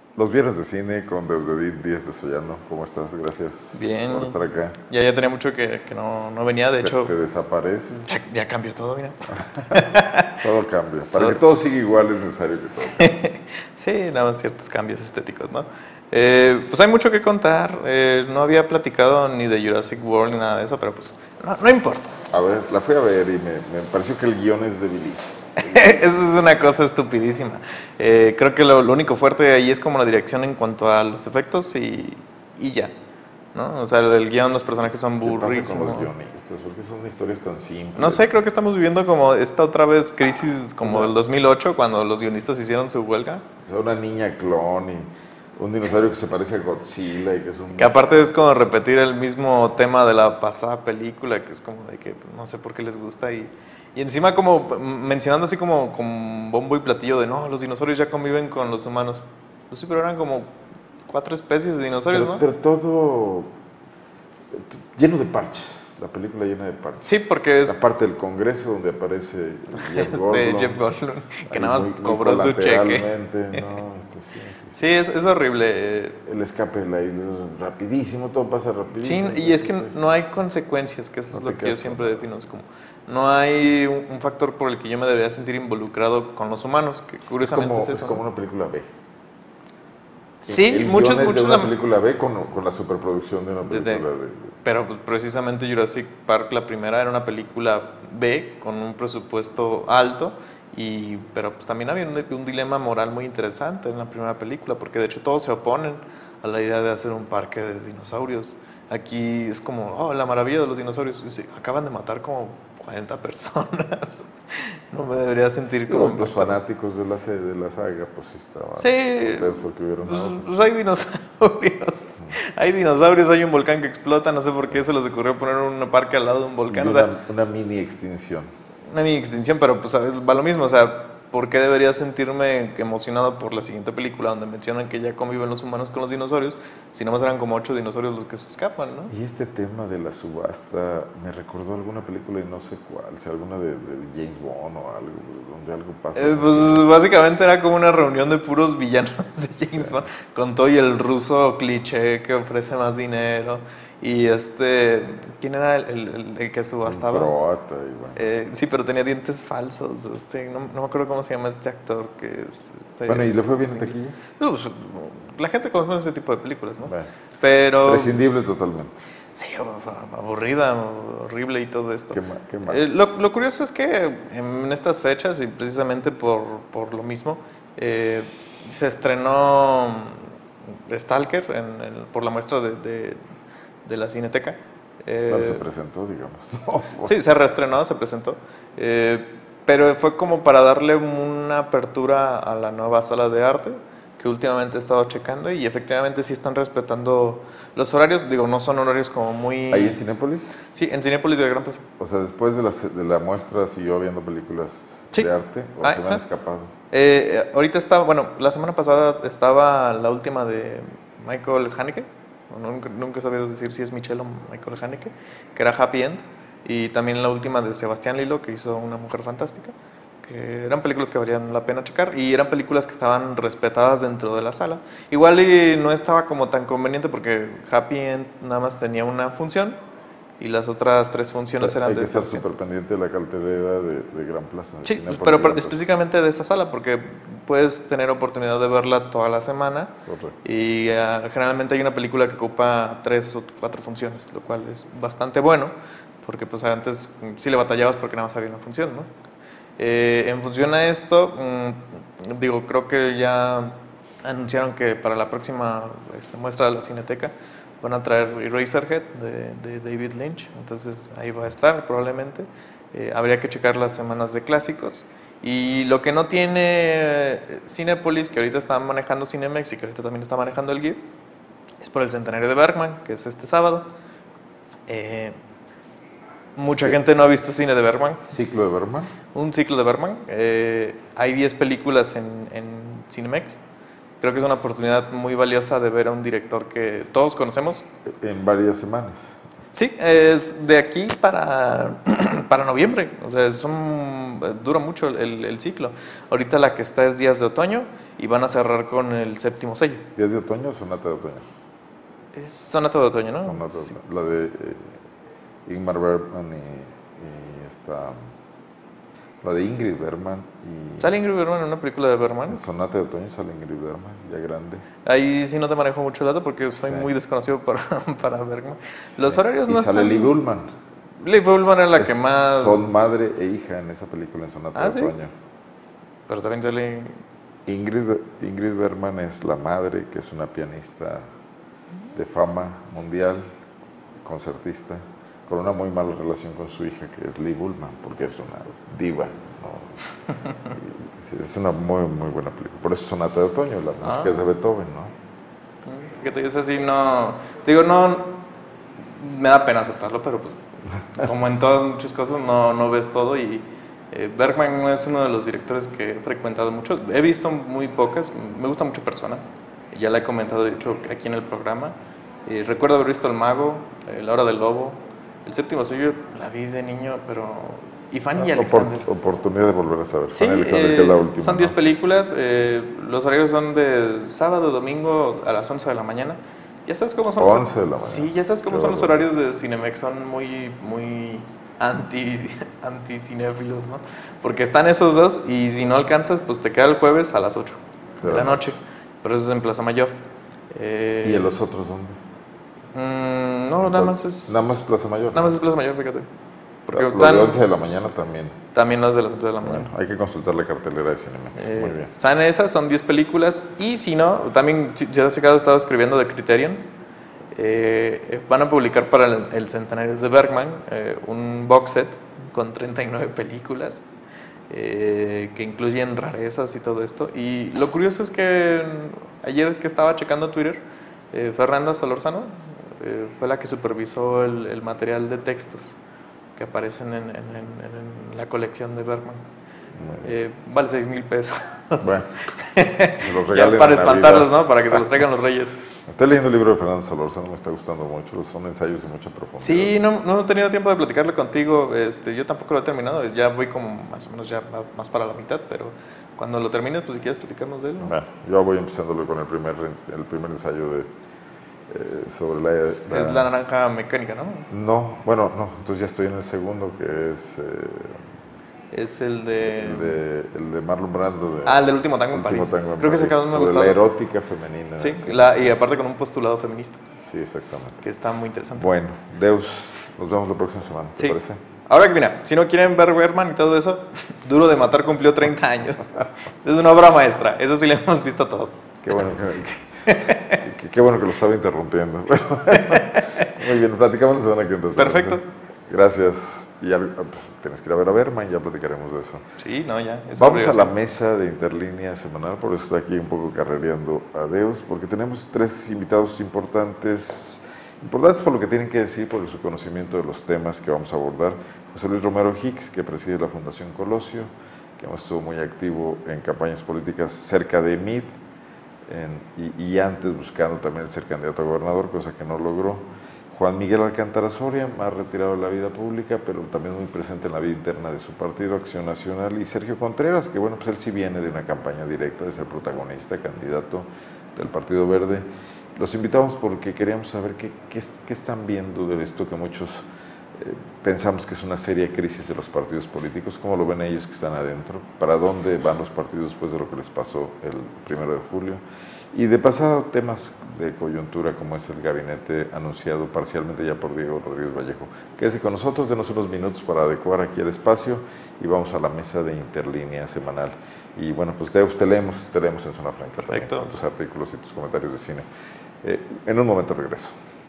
Los viernes de cine con Deusdedit Díaz de Sollano. ¿Cómo estás? Gracias Bien. por estar acá. Ya tenía mucho que no venía, de hecho, Te desapareces. ya cambió todo, mira. Todo cambia. Para que todo siga igual es necesario que todo cambie. Sí, nada más ciertos cambios estéticos, ¿no? Pues hay mucho que contar. No había platicado ni de Jurassic World ni nada de eso, pero pues no importa. A ver, la fui a ver y me pareció que el guión es debilísimo. Eso es una cosa estupidísima. Creo que lo único fuerte ahí es como la dirección en cuanto a los efectos y ya, ¿no? O sea, el guión, los personajes son ¿Qué pasa con burrísimos. los guionistas? ¿Por qué son historias tan simples? No sé, creo que estamos viviendo como esta otra vez crisis como del 2008 cuando los guionistas hicieron su huelga. O sea, una niña clon y un dinosaurio que se parece a Godzilla y que es un... Que aparte es como repetir el mismo tema de la pasada película, que es como de que no sé por qué les gusta y encima como mencionando así como con bombo y platillo de no, los dinosaurios ya conviven con los humanos. Pues sí, pero eran como 4 especies de dinosaurios, ¿no? Pero todo lleno de parches. La película llena de parches. Sí, porque es La parte del Congreso donde aparece Jeff Goldblum. Jeff Goldblum, que Ahí nada más muy cobró su cheque. colateralmente, no, sí. Sí, es horrible. El escape de la isla es rapidísimo, todo pasa Sí, rapidísimo. y es que no hay consecuencias, que eso es No lo te que yo quedas siempre con- defino. Es como, no hay un factor por el que yo me debería sentir involucrado con los humanos, que curiosamente es Es eso. como ¿no? una película B. Sí, El muchos, guion es muchos. de una película B con la superproducción de una película de... Pero pues, precisamente Jurassic Park, la primera, era una película B con un presupuesto alto, pero pues también había un dilema moral muy interesante en la primera película, porque de hecho todos se oponen a la idea de hacer un parque de dinosaurios. Aquí es como, oh, la maravilla de los dinosaurios. Y acaban de matar como 40 personas. No me debería sentir como... Los fanáticos de de la saga, pues sí estaban Sí, contentos porque hubieron pues hay dinosaurios. Hay dinosaurios, hay un volcán que explota, no sé por qué se les ocurrió poner un parque al lado de un volcán. O sea, una mini extinción. una mini extinción, pero pues ¿sabes? Va lo mismo, o sea, ¿por qué debería sentirme emocionado por la siguiente película donde mencionan que ya conviven los humanos con los dinosaurios, si nomás eran como 8 dinosaurios los que se escapan, ¿no? Y este tema de la subasta me recordó alguna película y no sé cuál, si alguna de James Bond o algo, donde algo pasa. Pues básicamente era como una reunión de puros villanos de James Bond, con todo y el ruso cliché que ofrece más dinero. Y ¿quién era el que subastaba? Un croata y bueno. Sí, pero tenía dientes falsos. No me acuerdo cómo se llama este actor que es. Bueno, ¿y le fue bien en taquilla? Pues, la gente conoce ese tipo de películas, ¿no? Bueno, Pero. prescindible totalmente. Sí, aburrida, horrible y todo esto. ¿Qué más? Lo curioso es que en estas fechas, y precisamente por lo mismo, se estrenó Stalker por la muestra de la Cineteca. Bueno, se presentó, digamos. Sí, se reestrenó, se presentó. Pero fue como para darle una apertura a la nueva sala de arte que últimamente he estado checando y efectivamente sí están respetando los horarios. Digo, no son horarios como muy... ¿Ahí en Cinépolis? Sí, en Cinépolis de Gran Plaza. O sea, después de la muestra siguió viendo películas Sí. de arte o se me han escapado. Ahorita la semana pasada estaba la última de Michael Haneke. Nunca he sabido decir si es Michelle o Michael Haneke, que era Happy End. Y también la última de Sebastián Lillo, que hizo Una Mujer Fantástica. Que eran películas que valían la pena checar y eran películas que estaban respetadas dentro de la sala. Igual y no estaba como tan conveniente porque Happy End nada más tenía una función y las otras 3 funciones eran Hay de que estar excepción. súper pendiente de la cartelera de Gran Plaza. de Sí, Cinépolis pero Gran Plaza. específicamente de esa sala, porque puedes tener oportunidad de verla toda la semana. Correcto. Y generalmente hay una película que ocupa 3 o 4 funciones, lo cual es bastante bueno, porque pues antes sí le batallabas porque nada más había una función, ¿no? En función a esto, digo, creo que ya anunciaron que para la próxima muestra de la Cineteca van a traer Eraserhead de David Lynch, entonces ahí va a estar probablemente. Habría que checar las semanas de clásicos. Y lo que no tiene Cinépolis, que ahorita está manejando Cinemex y que ahorita también está manejando el GIF, es por el centenario de Bergman, que es este sábado. Mucha gente no ha visto cine de Bergman. Ciclo de Berman. Un ciclo de Bergman. Hay 10 películas en Cinemex. Creo que es una oportunidad muy valiosa de ver a un director que todos conocemos. En varias semanas. Sí, es de aquí para noviembre, o sea, dura mucho el ciclo. Ahorita la que está es Días de Otoño y van a cerrar con el séptimo sello. ¿Días de otoño o sonata de otoño? Es Sonata de Otoño, ¿no? Sonata de Sí. otoño. La de Ingmar Bergman y esta... La de Ingrid Bergman y... Sale Ingrid Bergman en una película de Bergman. En Sonata de otoño sale Ingrid Bergman, ya grande. Ahí sí no te manejo mucho el dato porque soy Sí. muy desconocido para Bergman. Los horarios Y no sale están... Liv Ullmann. Liv Ullmann era la que Es- más... Son madre e hija en esa película en Sonata de ¿sí? otoño. Pero también sale... Ingrid Bergman es la madre, que es una pianista de fama mundial, concertista, con una muy mala relación con su hija, que es Liv Ullmann, porque es una diva, ¿no? Y sí, es una muy, muy buena película. Por eso Sonata de otoño, la música es de Beethoven, ¿no? Fíjate, es así, no... Te digo, no... Me da pena aceptarlo, pero pues como en todas muchas cosas no ves todo y Bergman es uno de los directores que he frecuentado mucho. He visto muy pocas, me gusta mucho Persona, ya la he comentado de hecho aquí en el programa. Recuerdo haber visto El Mago, La Hora del Lobo, El Séptimo Sello, la vi de niño, pero... Y Fanny y Alexander. Oportunidad de volver a saber. Sí, Fanny Alexander, que es la última, son ¿no? 10 películas, los horarios son de sábado, domingo a las 11 de la mañana. Ya sabes cómo son 11 de la mañana. Sí, ya sabes cómo Qué son los barbaridad. horarios de Cinemex, son muy anti-cinéfilos, ¿no? Porque están esos dos y si no alcanzas, pues te queda el jueves a las 8 de la noche. Pero eso es en Plaza Mayor. ¿Y en los otros dónde? No, nada más es... Nada más Plaza Mayor. Nada más es Plaza Mayor, fíjate. Porque Los de 11 de la mañana también. también las de las 11 de la mañana. Bueno, hay que consultar la cartelera de Cinemex. Muy bien. Están esas, son 10 películas. Y si no, también, si ya has fijado, he estado escribiendo de Criterion. Van a publicar para el centenario de Bergman un box set con 39 películas que incluyen rarezas y todo esto. Y lo curioso es que ayer que estaba checando Twitter, Fernanda Solorzano fue la que supervisó el material de textos que aparecen en la colección de Bergman. Vale 6,000 pesos. Bueno, se los Ya regalen para en espantarlos, Navidad. ¿no? Para que se los traigan los reyes. Estoy leyendo el libro de Fernando Solórzano, me está gustando mucho. Son ensayos de mucha profundidad. Sí, no he tenido tiempo de platicarlo contigo. Yo tampoco lo he terminado. Ya voy como más o menos ya más para la mitad, pero cuando lo termines, pues si quieres platicarnos de él, ¿no? Bueno, yo voy empezándolo con el primer ensayo sobre la... Es la naranja mecánica, ¿no? No, bueno, no, entonces ya estoy en el segundo, que es Es el de... el de Marlon Brando. el del último tango en Último París. Tango en Creo que ese París, cabrón me sobre gustó. la erótica femenina. Sí, Sí, y aparte con un postulado feminista, sí, exactamente. que está muy interesante. Bueno, Deus, nos vemos la próxima semana, ¿te Sí. parece? Ahora que mira, si no quieren ver Bergman y todo eso, Duro de Matar cumplió 30 años. Es una obra maestra, eso sí lo hemos visto todos. Qué bueno qué bueno que lo estaba interrumpiendo. Muy bien, platicamos la semana que entra. Perfecto. Gracias. Y ya, pues, tienes que ir a ver Bergman y ya platicaremos de eso. Sí, no, ya. Es Vamos a la obligación. mesa de Interlínea semanal, por eso estoy aquí un poco carrereando a Deus, porque tenemos 3 invitados importantes por lo que tienen que decir, por su conocimiento de los temas que vamos a abordar. José Luis Romero Hicks, que preside la Fundación Colosio, que además estuvo muy activo en campañas políticas cerca de MID y antes buscando también el ser candidato a gobernador, cosa que no logró. Juan Miguel Alcántara Soria, más retirado de la vida pública, pero también muy presente en la vida interna de su partido, Acción Nacional, y Sergio Contreras, que bueno, pues él sí viene de una campaña directa, de ser protagonista, candidato del Partido Verde. Los invitamos porque queríamos saber qué están viendo de esto que muchos pensamos que es una seria crisis de los partidos políticos. ¿Cómo lo ven ellos que están adentro? ¿Para dónde van los partidos después de lo que les pasó el 1 de julio? Y de pasado, temas de coyuntura como es el gabinete anunciado parcialmente ya por Diego Rodríguez Vallejo. Quédese con nosotros, denos unos minutos para adecuar aquí el espacio y vamos a la mesa de Interlínea semanal. Y bueno, pues te leemos en Zona Franca. Perfecto. Con tus artículos y tus comentarios de cine. En un momento regreso.